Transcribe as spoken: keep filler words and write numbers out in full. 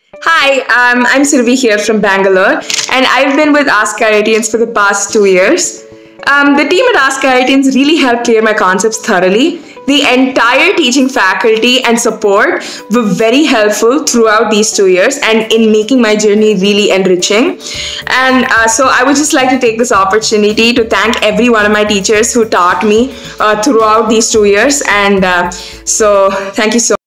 Hi, um, I'm Surabhi here from Bangalore, and I've been with askIITians for the past two years. Um, the team at askIITians really helped clear my concepts thoroughly. The entire teaching faculty and support were very helpful throughout these two years and in making my journey really enriching. And uh, so I would just like to take this opportunity to thank every one of my teachers who taught me uh, throughout these two years. And uh, so thank you so